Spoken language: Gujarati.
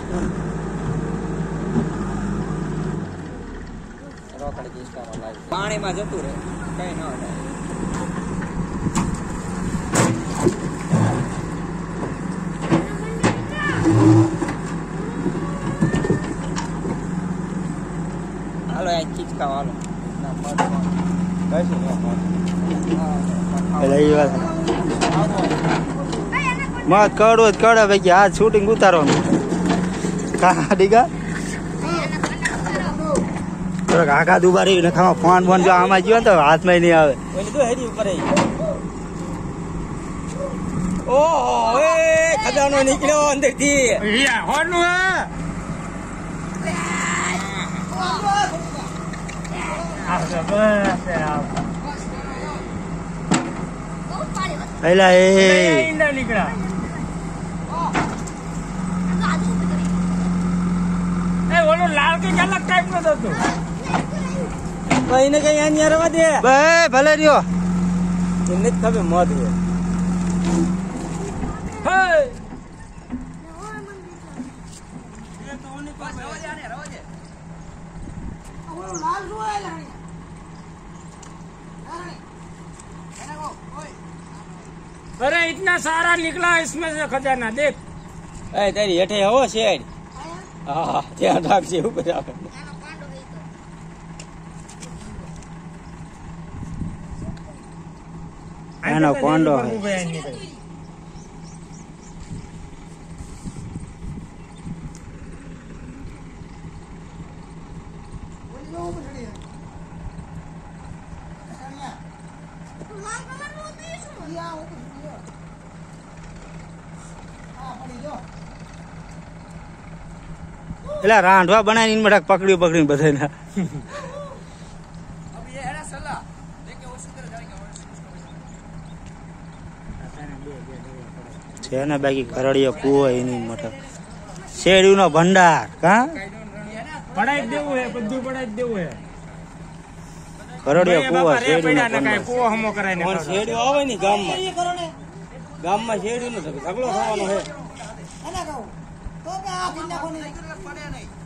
રોકડી કિસ્સામાં લાગે પાણીમાં જતું રહે કઈ ન થાય. હાલો આ કિચકા હાલો મત કડવો જ કડે ભાઈ આ શૂટિંગ ઉતારવાનું ડીગા આઘા દુબારી ને ખાવા ફોન ફોન જો આમાં ગયો તો હાથમાં નહીં આવે. ઓહો એ ખજાનો નીકળ્યો અંદર થી પેલા એ લાલ કે અલગ ટાઈપ નો હતો એને કઈ અહીંયા રવા દે ભલે રહ્યો એને જ ખબર મોત હોય. अरे इतना सारा निकला इसमें से खजाना देख. तेरी हेठे हो शेड હા ધ્યાન રાખજે ઉપર આવે. એનો કોંડો એટલે રાંધવા બનાવીને બધા પકડીને બધા છે ને બાકી કરડીયો કુવો એની મોટો શેરડી નો ભંડાર કા પડાઈ દેવું હે બધું પડાઈ દેવું હે કરડીયો કુવો શેરડી નો ભંડાર કુવો હમો કરાઈને કોણ શેરડીઓ આવે ને ગામમાં શેરડીનો ઝઘડો થવાનો છે.